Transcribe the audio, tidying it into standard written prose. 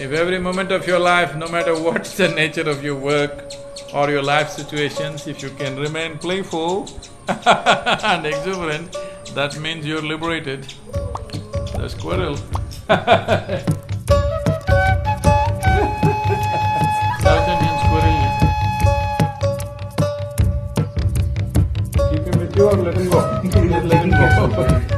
If every moment of your life, no matter what's the nature of your work or your life situations, if you can remain playful and exuberant, that means you're liberated. The squirrel South Indian squirrel. Keep him with you or let him go? Let him go.